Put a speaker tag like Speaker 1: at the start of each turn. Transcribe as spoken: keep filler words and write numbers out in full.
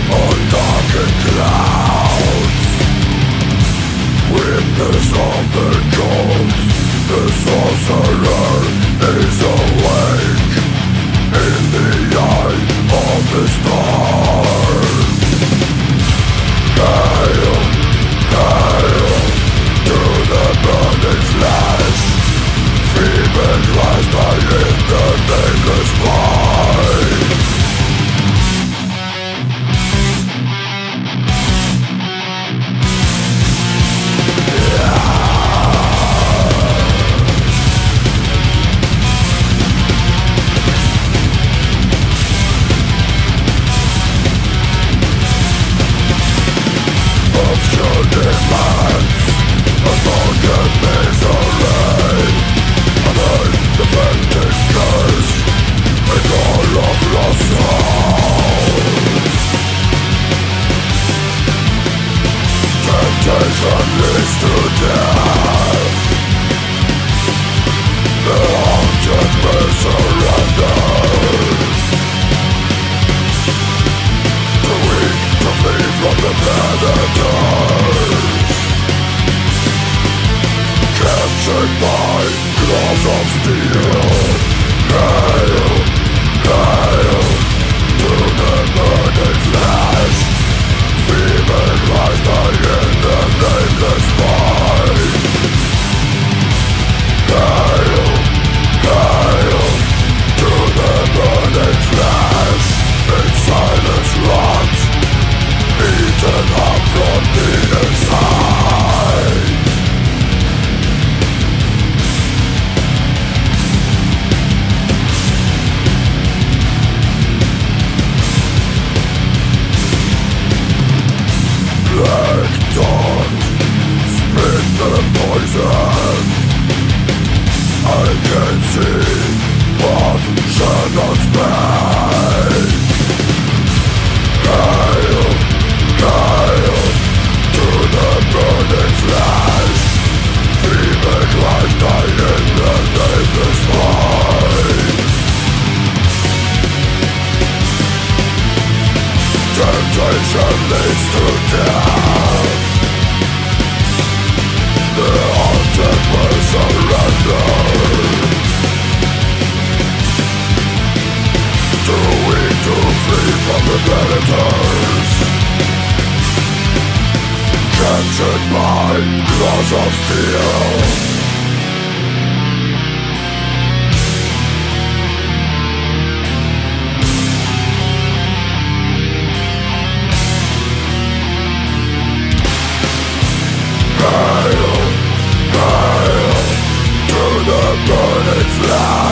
Speaker 1: on darkened clouds. Witness of the cold, the sorcerer is awake in the eye of the storm. Hail, hail to the burning flesh, fevered rise die in the nameless light. Demands a stronger misery, and I defend its curse and all of lost souls. Temptation leads to death. The haunted will surrender. The weak to flee from the predators, captured by claws of steel. Hail, hail to the burning flesh, fevered rise die in the nameless light. Hail, hail to the burning flesh, in silence rots, eaten up from the inside. Black dawn, spit the poison. I can see what shadows made. Hail, hail to the burning flesh, fevered rise die in the nameless light. Temptation leads to death. The haunted will surrender. Too weak to flee from the predators, captured by claws of steel. Hail, hail to the burning flesh,